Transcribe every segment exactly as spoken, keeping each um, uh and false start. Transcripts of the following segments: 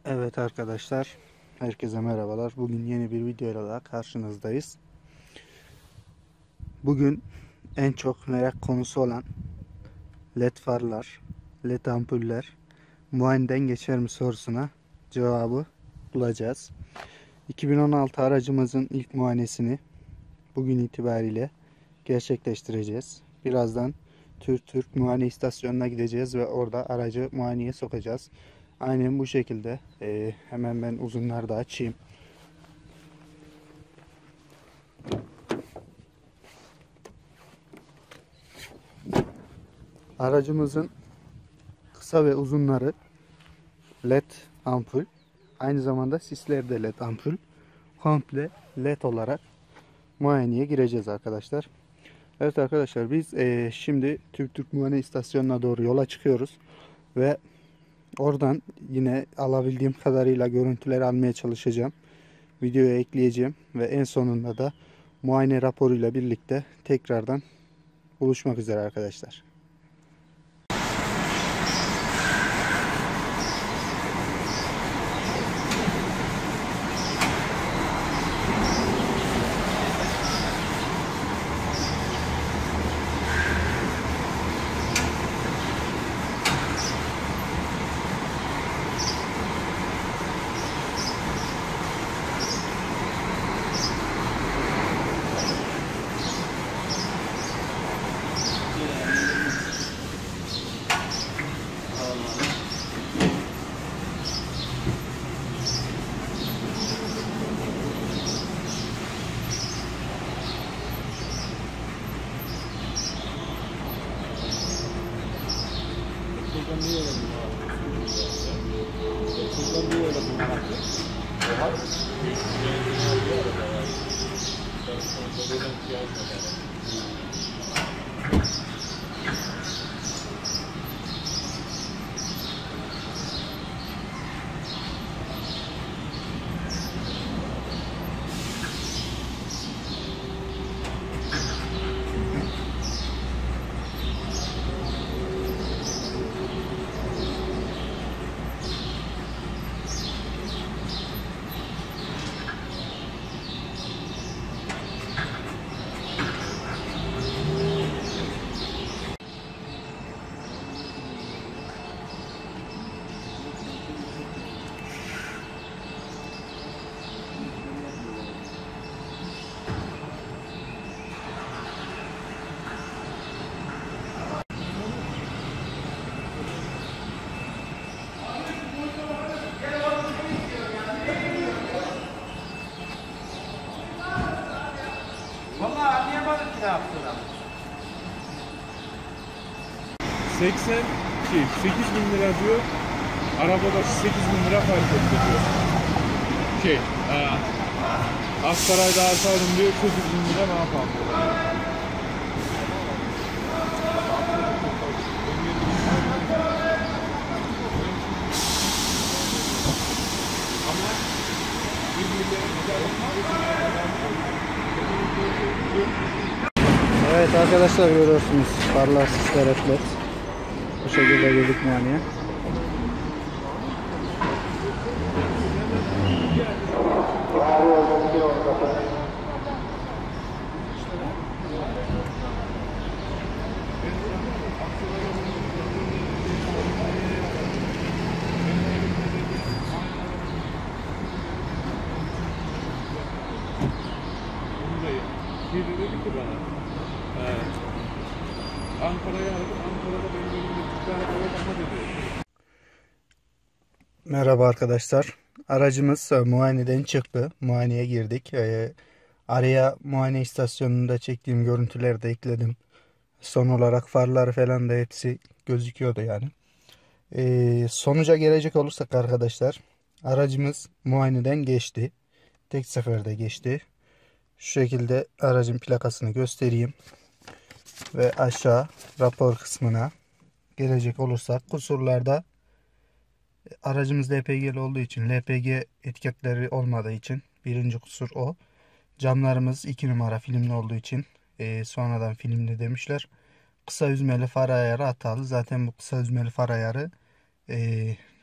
Evet arkadaşlar, herkese merhabalar. Bugün yeni bir videoyla daha karşınızdayız. Bugün en çok merak konusu olan led farlar, led ampuller muayeneden geçer mi sorusuna cevabı bulacağız. iki bin on altı aracımızın ilk muayenesini bugün itibariyle gerçekleştireceğiz. Birazdan Türk Türk muayene istasyonuna gideceğiz ve orada aracı muayeneye sokacağız. Aynen bu şekilde. Ee, hemen ben uzunları da açayım. Aracımızın kısa ve uzunları led ampul. Aynı zamanda sisleri de led ampul. Komple led olarak muayeneye gireceğiz arkadaşlar. Evet arkadaşlar, biz e, şimdi Türk Türk Muayene İstasyonu'na doğru yola çıkıyoruz. Ve oradan yine alabildiğim kadarıyla görüntüleri almaya çalışacağım. Videoya ekleyeceğim. Ve en sonunda da muayene raporuyla birlikte tekrardan buluşmak üzere arkadaşlar. Buradan niye öyle bir Buradan niye öyle bir meraklı? Oha. Vallahi anlayamadım ki ne yaptığını. seksen şey, sekiz bin lira diyor. Arabada sekiz bin lira fark etti diyor. Şey, e, Aksaray'da alsaydım diyor sekiz bin lira ne yapalım diyor. Evet arkadaşlar, görüyorsunuz farlar, sisler, hep led. Bu şekilde girdik muayeneye. Şey dedi ki bana, e, Ankara'ya aradım, Ankara'da benim elimde bir tane araba daha dedi. Merhaba arkadaşlar. Aracımız e, muayeneden çıktı. Muayeneye girdik. E, araya muayene istasyonunda çektiğim görüntüleri de ekledim. Son olarak farlar falan da hepsi gözüküyordu yani. E, sonuca gelecek olursak arkadaşlar, aracımız muayeneden geçti. Tek seferde geçti. Şu şekilde aracın plakasını göstereyim. Ve aşağı rapor kısmına gelecek olursak, kusurlarda aracımız L P G'li olduğu için, L P G etiketleri olmadığı için birinci kusur o. Camlarımız iki numara filmli olduğu için e, sonradan filmli demişler. Kısa yüzmeli far ayarı hatalı. Zaten bu kısa yüzmeli far ayarı e,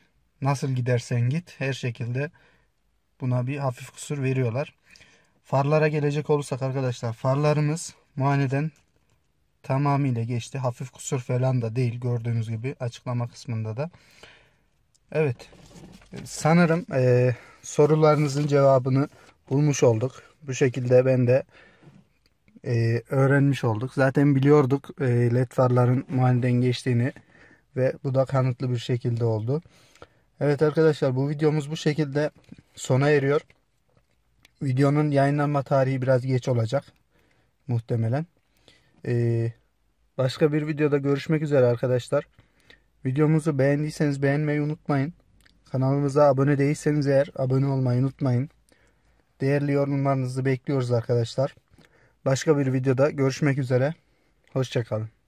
nasıl gidersen git her şekilde buna bir hafif kusur veriyorlar. Farlara gelecek olursak arkadaşlar, farlarımız muayeneden tamamıyla geçti. Hafif kusur falan da değil, gördüğünüz gibi açıklama kısmında da. Evet, sanırım e, sorularınızın cevabını bulmuş olduk. Bu şekilde ben de e, öğrenmiş olduk. Zaten biliyorduk e, led farların muayeneden geçtiğini ve bu da kanıtlı bir şekilde oldu. Evet arkadaşlar, bu videomuz bu şekilde sona eriyor. Videonun yayınlanma tarihi biraz geç olacak muhtemelen. Ee, başka bir videoda görüşmek üzere arkadaşlar. Videomuzu beğendiyseniz beğenmeyi unutmayın. Kanalımıza abone değilseniz eğer abone olmayı unutmayın. Değerli yorumlarınızı bekliyoruz arkadaşlar. Başka bir videoda görüşmek üzere. Hoşça kalın.